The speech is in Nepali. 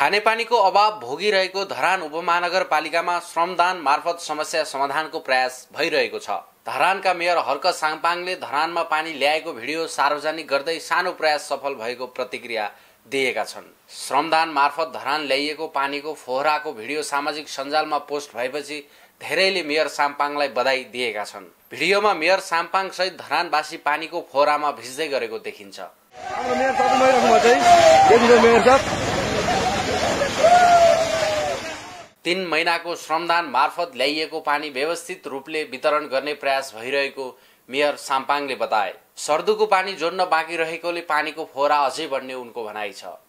खानेपानीको अभाव भोगिरहेको धरान उपमहानगरपालिकामा श्रमदान मार्फत समस्या समाधानको प्रयास भइरहेको छ। धरानका मेयर हर्क साङपाङले धरानमा पानी ल्याएको भिडियो सार्वजनिक गर्दै सानो प्रयास सफल भएको प्रतिक्रिया दिएका छन्। श्रमदान मार्फत धरान ल्याइएको पानीको फोहराको भिडियो सामाजिक सञ्जालमा पोस्ट भएपछि धेरैले मेयर साम्पाङलाई बधाई दिएका छन्। भिडियोमा मेयर साम्पाङ सहित धरानवासी पानीको फोहरामा भिज्दै गरेको देखिन्छ। 3 महिनाको श्रमदान मार्फत ल्याइएको पानी व्यवस्थित रूपले वितरण गर्ने प्रयास भइरहेको मेयर साम्पाङले बताए। सर्दुको पानी जोड्न बाँकी रहेकोले पानीको फोहरा अझै बढ्ने उनको भनाइ छ।